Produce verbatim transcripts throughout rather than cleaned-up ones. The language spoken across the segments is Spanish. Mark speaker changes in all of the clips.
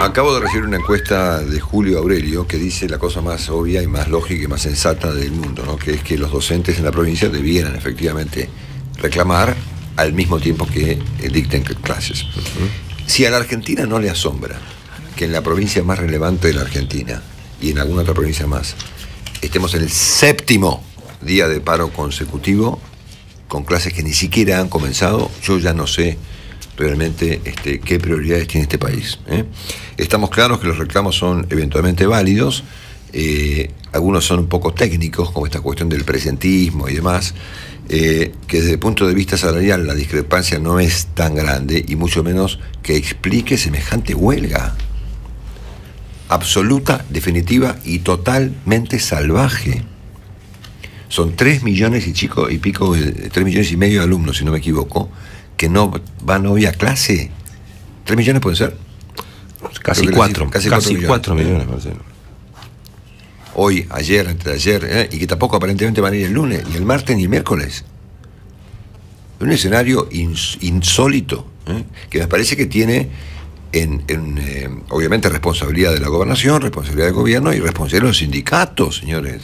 Speaker 1: Acabo de recibir una encuesta de Julio Aurelio que dice la cosa más obvia y más lógica y más sensata del mundo, ¿no? Que es que los docentes en la provincia debieran efectivamente reclamar al mismo tiempo que dicten clases. Uh-huh. Si a la Argentina no le asombra que en la provincia más relevante de la Argentina y en alguna otra provincia más estemos en el séptimo día de paro consecutivo con clases que ni siquiera han comenzado, yo ya no sé realmente este, qué prioridades tiene este país, ¿eh? Estamos claros que los reclamos son eventualmente válidos, eh, algunos son un poco técnicos, como esta cuestión del presentismo y demás, eh, que desde el punto de vista salarial la discrepancia no es tan grande, y mucho menos que explique semejante huelga absoluta, definitiva y totalmente salvaje. Son tres millones y chico y pico, tres millones y medio de alumnos, si no me equivoco, que no van hoy a clase. ¿Tres millones pueden ser?
Speaker 2: Casi cuatro.
Speaker 1: Casi,
Speaker 2: casi
Speaker 1: cuatro millones.
Speaker 2: Cuatro millones pueden ser.
Speaker 1: Hoy, ayer, antes de ayer, ¿eh? Y que tampoco aparentemente van a ir el lunes, ni el martes, ni el miércoles. Un escenario ins insólito, ¿eh? Que me parece que tiene, en, en, eh, obviamente, responsabilidad de la gobernación, responsabilidad del gobierno y responsabilidad de los sindicatos, señores.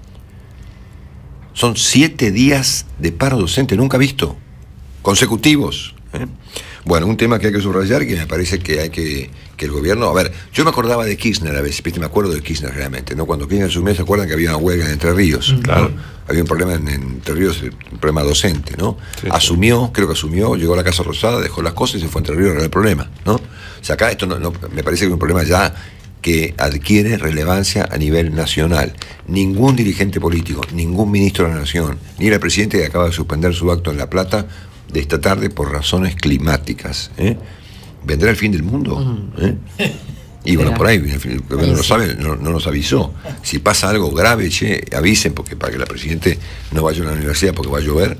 Speaker 1: Son siete días de paro docente, nunca visto, consecutivos, ¿eh? Bueno, un tema que hay que subrayar, que me parece que hay que, que el gobierno... A ver, yo me acordaba de Kirchner a veces, me acuerdo de Kirchner realmente, ¿no? Cuando Kirchner asumió, ¿se acuerdan que había una huelga en Entre Ríos?
Speaker 2: Claro.
Speaker 1: ¿No? Había un problema en, en Entre Ríos, un problema docente, ¿no?
Speaker 2: Sí,
Speaker 1: asumió, sí. creo que asumió, llegó a la Casa Rosada, dejó las cosas y se fue a Entre Ríos a arreglar el problema, ¿no? O sea, acá esto no, no, me parece que es un problema ya que adquiere relevancia a nivel nacional. Ningún dirigente político, ningún ministro de la Nación, ni el presidente que acaba de suspender su acto en La Plata de esta tarde por razones climáticas, ¿eh? ¿Vendrá el fin del mundo? ¿Eh? Y bueno, por ahí, el gobierno no sabe, no, no nos avisó. Si pasa algo grave, che, avisen, porque para que la presidente no vaya a la universidad porque va a llover.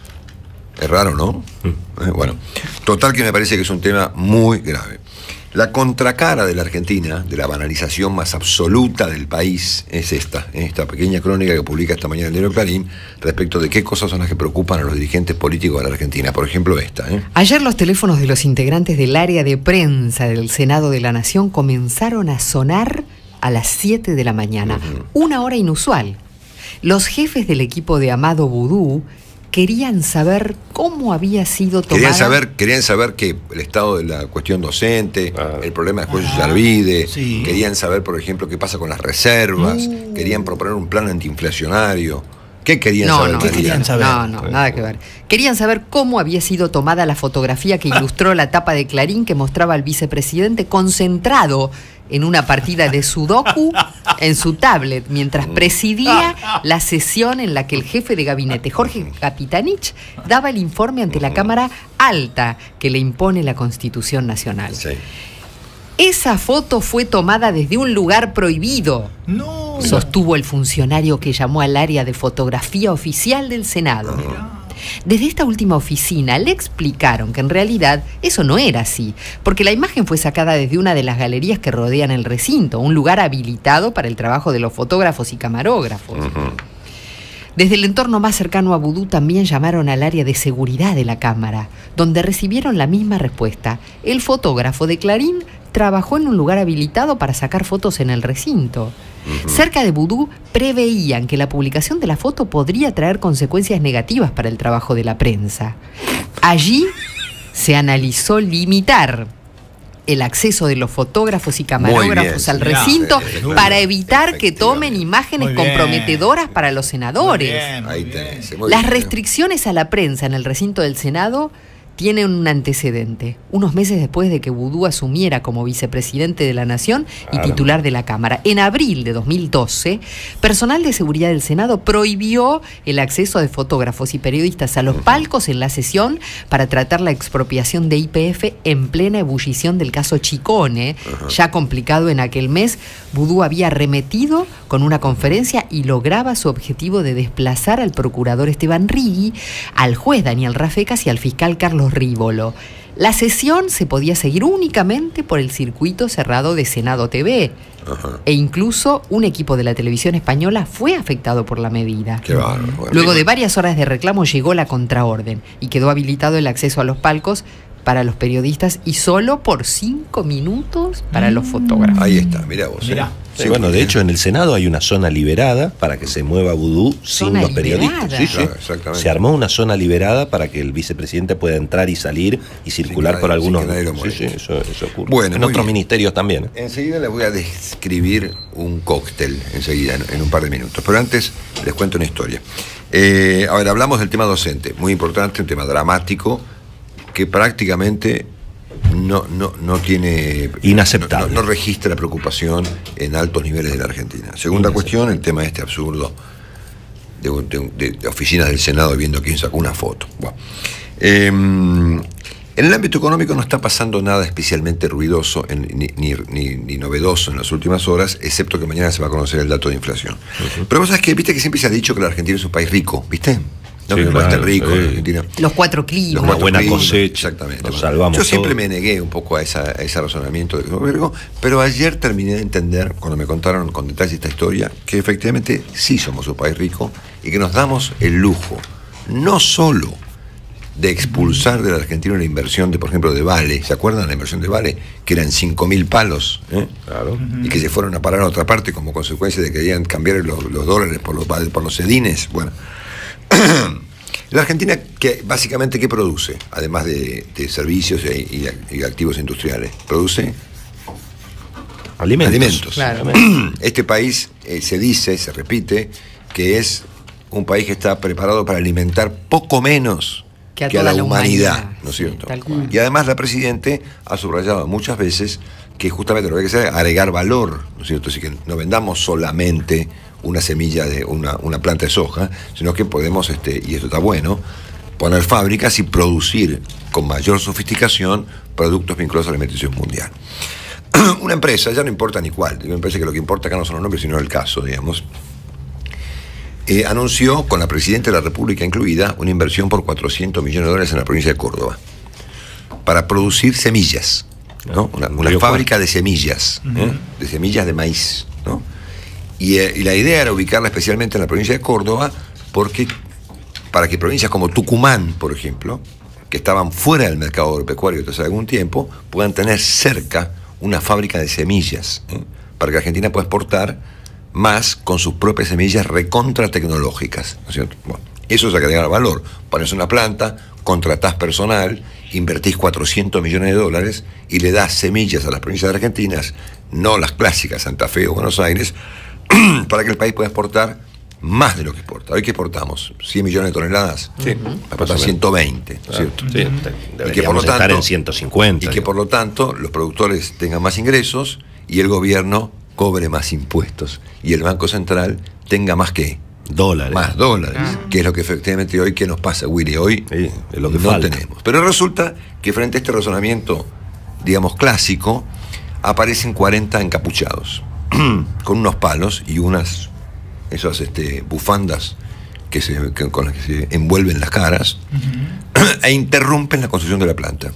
Speaker 1: Es raro, ¿no? ¿Eh? Bueno, total que me parece que es un tema muy grave. La contracara de la Argentina, de la banalización más absoluta del país, es esta, esta pequeña crónica que publica esta mañana el diario Clarín, respecto de qué cosas son las que preocupan a los dirigentes políticos de la Argentina. Por ejemplo, esta. ¿eh?
Speaker 3: Ayer los teléfonos de los integrantes del área de prensa del Senado de la Nación comenzaron a sonar a las siete de la mañana, uh-huh. Una hora inusual. Los jefes del equipo de Amado Vudú querían saber cómo había sido tomada...
Speaker 1: Querían saber, querían saber que el estado de la cuestión docente, ah. el problema de Cuello Yarvide, sí. Querían saber, por ejemplo, qué pasa con las reservas, uh. querían proponer un plan antiinflacionario. ¿Qué querían
Speaker 3: no,
Speaker 1: saber?
Speaker 3: No,
Speaker 1: ¿Qué
Speaker 3: querían saber? No, no, nada que ver. Querían saber cómo había sido tomada la fotografía que ilustró la tapa de Clarín que mostraba al vicepresidente concentrado en una partida de sudoku en su tablet, mientras presidía la sesión en la que el jefe de gabinete, Jorge Capitanich, daba el informe ante la Cámara Alta que le impone la Constitución Nacional. Sí. Esa foto fue tomada desde un lugar prohibido, no, sostuvo el funcionario que llamó al área de fotografía oficial del Senado. No. Desde esta última oficina le explicaron que en realidad eso no era así, porque la imagen fue sacada desde una de las galerías que rodean el recinto, un lugar habilitado para el trabajo de los fotógrafos y camarógrafos. Uh-huh. Desde el entorno más cercano a Vudú también llamaron al área de seguridad de la Cámara, donde recibieron la misma respuesta. El fotógrafo de Clarín trabajó en un lugar habilitado para sacar fotos en el recinto. Uh-huh. Cerca de Vudú preveían que la publicación de la foto podría traer consecuencias negativas para el trabajo de la prensa. Allí se analizó limitar el acceso de los fotógrafos y camarógrafos al recinto no, para evitar que tomen imágenes comprometedoras para los senadores. Ahí tenés, Las restricciones a la prensa en el recinto del Senado tiene un antecedente. Unos meses después de que Vudú asumiera como vicepresidente de la Nación y titular de la Cámara. En abril de dos mil doce, personal de seguridad del Senado prohibió el acceso de fotógrafos y periodistas a los palcos en la sesión para tratar la expropiación de Y P F en plena ebullición del caso Chicone. Uh-huh. Ya complicado en aquel mes, Vudú había arremetido con una conferencia y lograba su objetivo de desplazar al procurador Esteban Rigui, al juez Daniel Rafecas y al fiscal Carlos Rívolo. La sesión se podía seguir únicamente por el circuito cerrado de Senado T V. Ajá. E incluso un equipo de la televisión española fue afectado por la medida.
Speaker 1: Qué bárbaro.
Speaker 3: Luego de varias horas de reclamo llegó la contraorden y quedó habilitado el acceso a los palcos, para los periodistas y solo por cinco minutos para los fotógrafos.
Speaker 1: Ahí está, mirá vos.
Speaker 2: Mirá.
Speaker 1: ¿eh?
Speaker 2: Sí, bueno, de hecho en el Senado hay una zona liberada para que se mueva Vudú sin
Speaker 3: ¿Zona
Speaker 2: los periodistas.
Speaker 3: liberada?
Speaker 2: Sí, sí.
Speaker 1: Claro, exactamente.
Speaker 2: Se armó una zona liberada para que el vicepresidente pueda entrar y salir y circular
Speaker 1: nadie-
Speaker 2: por algunos.
Speaker 1: sin que nadie lo
Speaker 2: Sí,
Speaker 1: moleste.
Speaker 2: sí, eso, eso ocurre.
Speaker 1: Bueno,
Speaker 2: en
Speaker 1: muy
Speaker 2: otros
Speaker 1: bien.
Speaker 2: ministerios también. ¿eh?
Speaker 1: Enseguida les voy a describir un cóctel, enseguida, en, en un par de minutos. Pero antes les cuento una historia. Eh, a ver, hablamos del tema docente, muy importante, un tema dramático que prácticamente no, no, no tiene...
Speaker 2: Inaceptable.
Speaker 1: No, no registra preocupación en altos niveles de la Argentina. Segunda cuestión, el tema este absurdo de, de, de oficinas del Senado viendo quién sacó una foto. Bueno. Eh, en el ámbito económico no está pasando nada especialmente ruidoso en, ni, ni, ni, ni novedoso en las últimas horas, excepto que mañana se va a conocer el dato de inflación. Uh-huh. Pero vos sabés que, viste que siempre se ha dicho que la Argentina es un país rico, ¿viste? No,
Speaker 2: Sí,
Speaker 1: que
Speaker 2: claro,
Speaker 1: es rico,
Speaker 2: sí.
Speaker 1: la Argentina.
Speaker 3: Los cuatro climas.
Speaker 1: Los
Speaker 2: Una
Speaker 1: cuatro
Speaker 2: buena
Speaker 1: climas,
Speaker 2: cosecha.
Speaker 1: Exactamente.
Speaker 2: Nos
Speaker 1: Bueno,
Speaker 2: salvamos
Speaker 1: yo siempre
Speaker 2: todo.
Speaker 1: me negué un poco a, esa, a ese razonamiento de gobierno, pero ayer terminé de entender, cuando me contaron con detalle esta historia, que efectivamente sí somos un país rico y que nos damos el lujo, no solo de expulsar de la Argentina la inversión de, por ejemplo, de Vale. ¿Se acuerdan la inversión de Vale? Que eran cinco mil palos, ¿eh?
Speaker 2: Claro.
Speaker 1: Y que se fueron a parar a otra parte como consecuencia de que querían cambiar los, los dólares por los, por los sedines. Bueno, la Argentina, que básicamente, ¿qué produce? Además de, de servicios y, y, y activos industriales, produce
Speaker 2: Alimentos.
Speaker 1: alimentos.
Speaker 3: Claro.
Speaker 1: Este país eh, se dice, se repite, que es un país que está preparado para alimentar poco menos
Speaker 3: Que a
Speaker 1: que a
Speaker 3: toda
Speaker 1: la
Speaker 3: la
Speaker 1: humanidad,
Speaker 3: humanidad,
Speaker 1: ¿no es
Speaker 3: sí,
Speaker 1: cierto?
Speaker 3: tal cual.
Speaker 1: Y además la Presidente ha subrayado muchas veces que justamente lo que hay que hacer es agregar valor, ¿no es cierto? Así que no vendamos solamente una semilla de una, una planta de soja, sino que podemos, este, y esto está bueno, poner fábricas y producir con mayor sofisticación productos vinculados a la alimentación mundial. Una empresa, ya no importa ni cuál, me parece que lo que importa acá no son los nombres, sino el caso, digamos, Eh, anunció, con la Presidenta de la República incluida, una inversión por cuatrocientos millones de dólares en la provincia de Córdoba para producir semillas, ¿no? Una, una fábrica de semillas, ¿eh? de semillas de maíz, ¿no? Y, eh, y la idea era ubicarla especialmente en la provincia de Córdoba porque para que provincias como Tucumán, por ejemplo, que estaban fuera del mercado agropecuario desde hace algún tiempo, puedan tener cerca una fábrica de semillas, ¿eh? para que Argentina pueda exportar más con sus propias semillas recontra tecnológicas, ¿no es cierto? Bueno, eso es agregar valor. Pones una planta, contratás personal, invertís cuatrocientos millones de dólares y le das semillas a las provincias argentinas, no las clásicas, Santa Fe o Buenos Aires, para que el país pueda exportar más de lo que exporta. Hoy que exportamos cien millones de toneladas,
Speaker 2: Sí,
Speaker 1: va a exportar ciento veinte, ¿no es cierto?
Speaker 2: Sí,
Speaker 1: Y que por lo
Speaker 2: estar
Speaker 1: tanto,
Speaker 2: en ciento cincuenta.
Speaker 1: y que por lo tanto los productores tengan más ingresos y el gobierno cobre más impuestos y el Banco Central tenga más que
Speaker 2: dólares.
Speaker 1: más dólares, ah. que es lo que efectivamente hoy, ¿qué nos pasa, Willy? Hoy
Speaker 2: sí, es lo que
Speaker 1: no
Speaker 2: falta.
Speaker 1: tenemos. Pero resulta que frente a este razonamiento, digamos, clásico, aparecen cuarenta encapuchados, con unos palos y unas, esas este, bufandas que se, que, con las que se envuelven las caras, uh-huh. e interrumpen la construcción de la planta.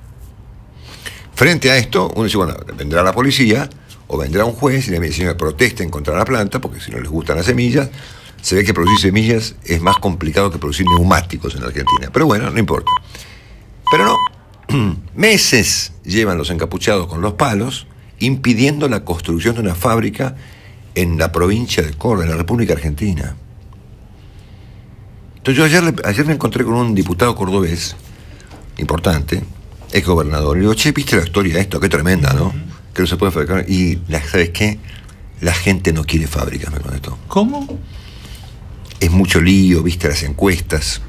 Speaker 1: Frente a esto, uno dice, bueno, vendrá la policía, o vendrá un juez y le dice, protesten contra la planta, porque si no les gustan las semillas. Se ve que producir semillas es más complicado que producir neumáticos en Argentina. Pero bueno, no importa. Pero no. Meses llevan los encapuchados con los palos, impidiendo la construcción de una fábrica en la provincia de Córdoba, en la República Argentina. Entonces yo ayer, ayer me encontré con un diputado cordobés, importante, ex gobernador, y le digo, che, ¿viste la historia de esto? Qué tremenda, ¿no? Que no se puede fabricar. Y, ¿sabes qué? La gente no quiere fábricas, me contestó.
Speaker 4: ¿Cómo?
Speaker 1: Es mucho lío, viste las encuestas.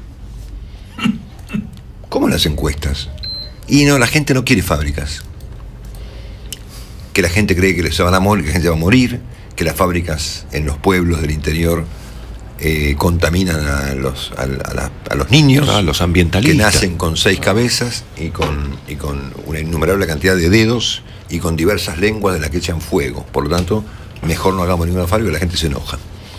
Speaker 1: ¿Cómo las encuestas? Y no, la gente no quiere fábricas. Que la gente cree que se van a morir, que la gente va a morir, que las fábricas en los pueblos del interior eh, contaminan a los, a, a, la, a los niños,
Speaker 2: a los ambientalistas,
Speaker 1: que nacen con seis cabezas y con, y con una innumerable cantidad de dedos y con diversas lenguas de las que echan fuego. Por lo tanto, mejor no hagamos ninguna fábrica, la gente se enoja.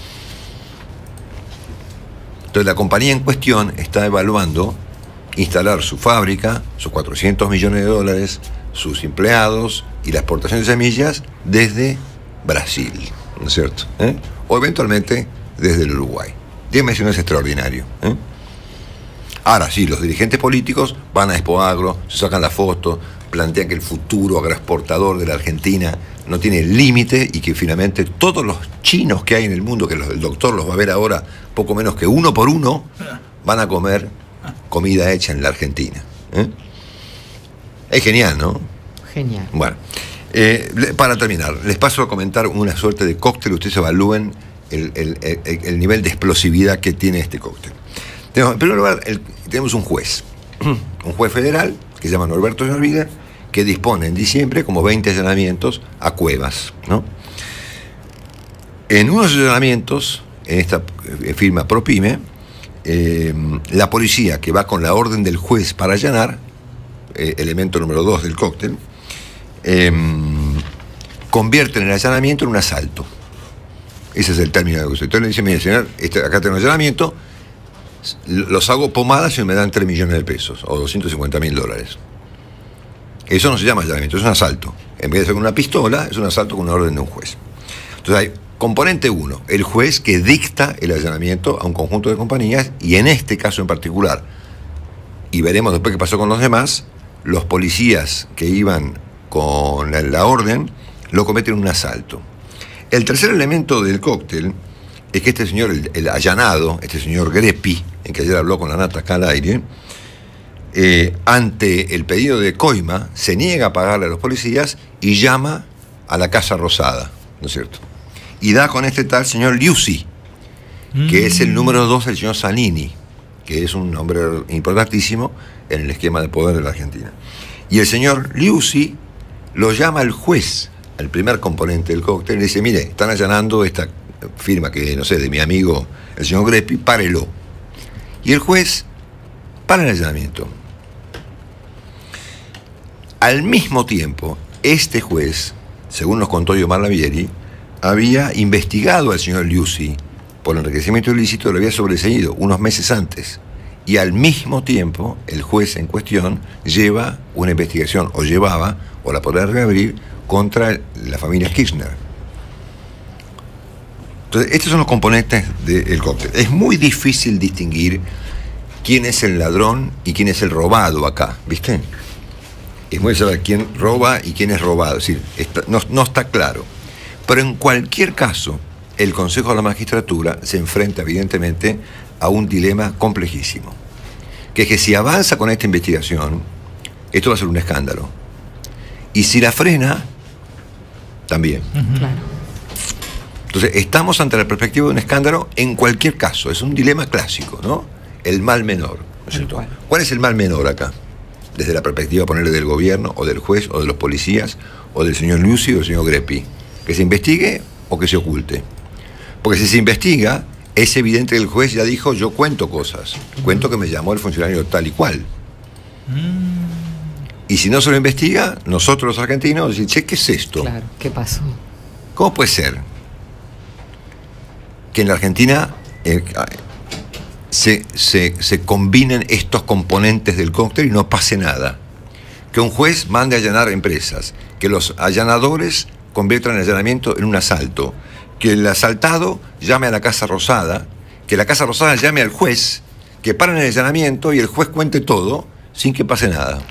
Speaker 1: Entonces la compañía en cuestión está evaluando instalar su fábrica, sus cuatrocientos millones de dólares, sus empleados y la exportación de semillas desde Brasil, ¿no es cierto? ¿Eh? O eventualmente desde el Uruguay. Dígame si no es extraordinario. ¿eh? Ahora sí, los dirigentes políticos van a Expo Agro, se sacan la foto, plantean que el futuro agroexportador de la Argentina no tiene límite y que finalmente todos los chinos que hay en el mundo, que los, el doctor los va a ver ahora poco menos que uno por uno, van a comer comida hecha en la Argentina. ¿eh? Es genial, ¿no?
Speaker 3: Genial.
Speaker 1: Bueno, eh, para terminar, les paso a comentar una suerte de cóctel, ustedes evalúen el, el, el, el nivel de explosividad que tiene este cóctel. Tenemos, en primer lugar, el, tenemos un juez, un juez federal, que se llama Norberto Yorvider, que dispone en diciembre como veinte allanamientos a cuevas, ¿no? En unos allanamientos, en esta firma Propime, eh, la policía que va con la orden del juez para allanar, eh, elemento número dos del cóctel, eh, convierten el allanamiento en un asalto. Ese es el término de uso. Entonces le dice, mire señor, este, acá tengo un allanamiento, los hago pomadas y me dan tres millones de pesos, o doscientos cincuenta mil dólares. Eso no se llama allanamiento, es un asalto. En vez de ser con una pistola, es un asalto con una orden de un juez. Entonces hay componente uno, el juez que dicta el allanamiento a un conjunto de compañías, y en este caso en particular, y veremos después qué pasó con los demás, los policías que iban con la orden lo cometen un asalto. El tercer elemento del cóctel es que este señor, el, el allanado, este señor Greppi, en que ayer habló con la Nata acá al aire, eh, ante el pedido de coima, se niega a pagarle a los policías y llama a la Casa Rosada, ¿no es cierto? Y da con este tal señor Liuzzi, que mm. es el número dos del señor Zanini, que es un hombre importantísimo en el esquema de poder de la Argentina. Y el señor Liuzzi lo llama al juez, al primer componente del cóctel, y le dice, mire, están allanando esta firma que, no sé, de mi amigo el señor Greppi, párelo. Y el juez para el allanamiento. Al mismo tiempo, este juez, según nos contó Omar Lavieri, había investigado al señor Liuzzi por enriquecimiento ilícito, lo había sobreseído unos meses antes. Y al mismo tiempo, el juez en cuestión lleva una investigación, o llevaba, o la podrá reabrir, contra la familia Kirchner. Entonces, estos son los componentes del cóctel. Es muy difícil distinguir quién es el ladrón y quién es el robado acá, ¿viste? Es muy saber quién roba y quién es robado. Es decir, está, no, no está claro. Pero en cualquier caso, el Consejo de la Magistratura se enfrenta evidentemente a un dilema complejísimo. Que es que si avanza con esta investigación, esto va a ser un escándalo. Y si la frena, también.
Speaker 3: Uh-huh. Claro.
Speaker 1: Entonces, estamos ante la perspectiva de un escándalo en cualquier caso. Es un dilema clásico, ¿no? El mal menor, ¿no es cierto? ¿Cuál es el mal menor acá? Desde la perspectiva, ponerle, del gobierno, o del juez, o de los policías, o del señor Liuzzi, o del señor Greppi. Que se investigue o que se oculte. Porque si se investiga, es evidente que el juez ya dijo, yo cuento cosas. Cuento que me llamó el funcionario tal y cual. Y si no se lo investiga, nosotros los argentinos decimos, che, ¿qué es esto?
Speaker 3: Claro, ¿qué pasó?
Speaker 1: ¿Cómo puede ser que en la Argentina eh, se, se, se combinen estos componentes del cóctel y no pase nada? Que un juez mande a allanar empresas, que los allanadores conviertan el allanamiento en un asalto, que el asaltado llame a la Casa Rosada, que la Casa Rosada llame al juez, que paren el allanamiento y el juez cuente todo sin que pase nada.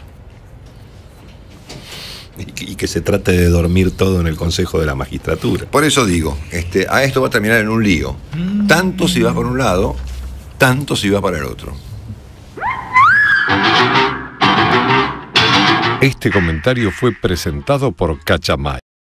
Speaker 2: Y que se trate de dormir todo en el Consejo de la Magistratura.
Speaker 1: Por eso digo, este, a esto va a terminar en un lío. Tanto si va por un lado, tanto si va para el otro.
Speaker 4: Este comentario fue presentado por Cachamay.